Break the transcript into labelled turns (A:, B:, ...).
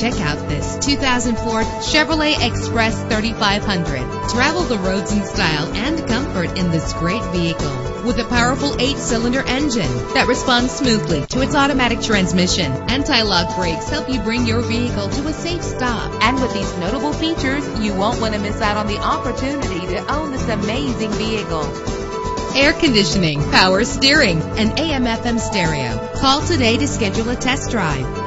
A: Check out this 2004 Chevrolet Express 3500. Travel the roads in style and comfort in this great vehicle. With a powerful 8-cylinder engine that responds smoothly to its automatic transmission. Anti-lock brakes help you bring your vehicle to a safe stop. And with these notable features, you won't want to miss out on the opportunity to own this amazing vehicle. Air conditioning, power steering, and AM/FM stereo. Call today to schedule a test drive.